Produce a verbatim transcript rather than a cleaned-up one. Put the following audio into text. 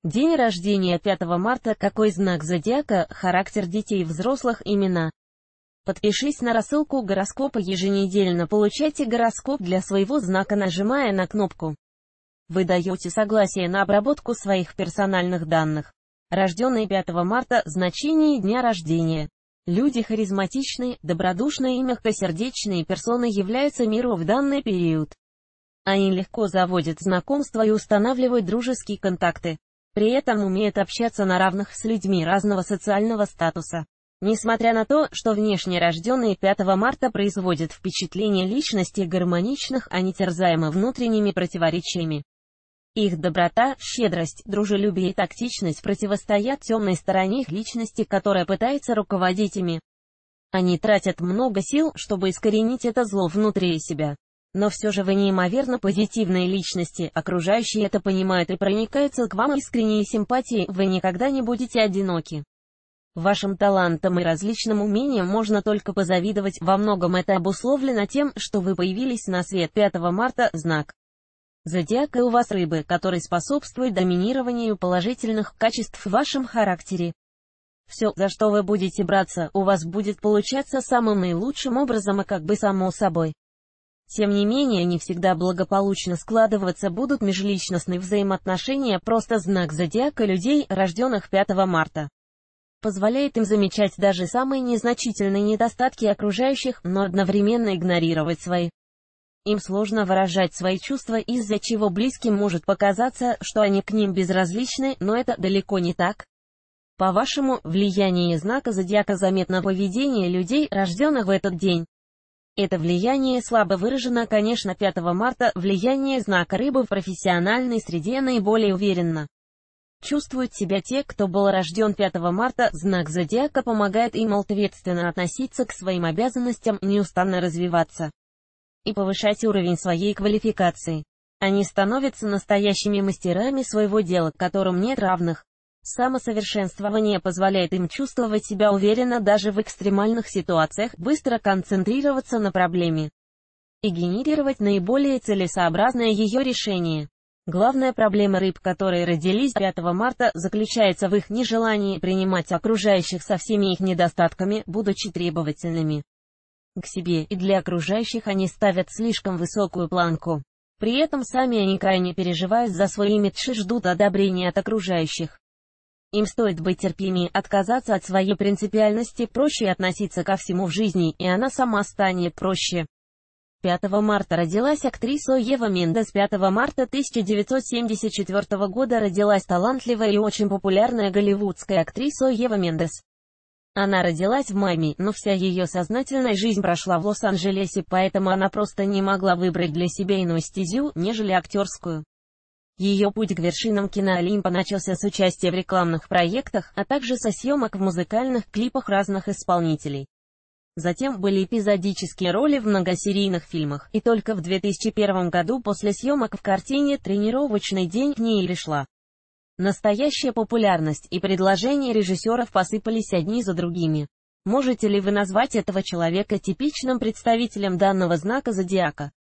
День рождения пятого марта. Какой знак зодиака, характер детей и взрослых, имена. Подпишись на рассылку гороскопа еженедельно. Получайте гороскоп для своего знака, нажимая на кнопку. Вы даете согласие на обработку своих персональных данных. Рожденный пятого марта. Значение дня рождения. Люди харизматичные, добродушные и мягкосердечные персоны являются миру в данный период. Они легко заводят знакомства и устанавливают дружеские контакты. При этом умеют общаться на равных с людьми разного социального статуса. Несмотря на то, что внешне рожденные пятого марта производят впечатление личности гармоничных, они терзаемы внутренними противоречиями. Их доброта, щедрость, дружелюбие и тактичность противостоят темной стороне их личности, которая пытается руководить ими. Они тратят много сил, чтобы искоренить это зло внутри себя. Но все же вы неимоверно позитивные личности, окружающие это понимают и проникаются к вам искренней симпатией, вы никогда не будете одиноки. Вашим талантам и различным умениям можно только позавидовать, во многом это обусловлено тем, что вы появились на свет пятого марта, знак зодиака у вас рыбы, который способствует доминированию положительных качеств в вашем характере. Все, за что вы будете браться, у вас будет получаться самым наилучшим образом и как бы само собой. Тем не менее, не всегда благополучно складываться будут межличностные взаимоотношения, просто знак зодиака людей, рожденных пятого марта. Позволяет им замечать даже самые незначительные недостатки окружающих, но одновременно игнорировать свои. Им сложно выражать свои чувства, из-за чего близким может показаться, что они к ним безразличны, но это далеко не так. По-вашему, влияние знака зодиака заметно в поведении людей, рожденных в этот день. Это влияние слабо выражено, конечно, пятого марта, влияние знака рыбы в профессиональной среде наиболее уверенно. Чувствуют себя те, кто был рожден пятого марта, знак зодиака помогает им ответственно относиться к своим обязанностям, неустанно развиваться и повышать уровень своей квалификации. Они становятся настоящими мастерами своего дела, которым нет равных. Самосовершенствование позволяет им чувствовать себя уверенно даже в экстремальных ситуациях, быстро концентрироваться на проблеме и генерировать наиболее целесообразное ее решение. Главная проблема рыб, которые родились пятого марта, заключается в их нежелании принимать окружающих со всеми их недостатками, будучи требовательными к себе, и для окружающих они ставят слишком высокую планку. При этом сами они крайне переживают за свой имидж и ждут одобрения от окружающих. Им стоит быть терпимее, отказаться от своей принципиальности, проще относиться ко всему в жизни, и она сама станет проще. пятого марта родилась актриса Ева Мендес. пятого марта тысяча девятьсот семьдесят четвёртого года родилась талантливая и очень популярная голливудская актриса Ева Мендес. Она родилась в Майами, но вся ее сознательная жизнь прошла в Лос-Анджелесе, поэтому она просто не могла выбрать для себя иную стезю, нежели актерскую. Ее путь к вершинам киноолимпа начался с участия в рекламных проектах, а также со съемок в музыкальных клипах разных исполнителей. Затем были эпизодические роли в многосерийных фильмах, и только в две тысячи первом году после съемок в картине «Тренировочный день» к ней пришла настоящая популярность, и предложения режиссеров посыпались одни за другими. Можете ли вы назвать этого человека типичным представителем данного знака зодиака?